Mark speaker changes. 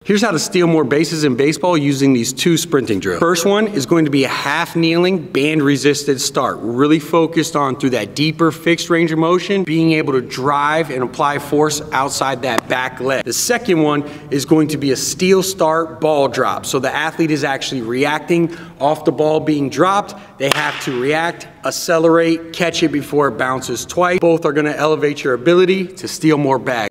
Speaker 1: Here's how to steal more bases in baseball using these two sprinting drills. First one is going to be a half kneeling, band resisted start. We're really focused on, through that deeper fixed range of motion, being able to drive and apply force outside that back leg. The second one is going to be a steal start ball drop. So the athlete is actually reacting off the ball being dropped. They have to react, accelerate, catch it before it bounces twice. Both are going to elevate your ability to steal more bags.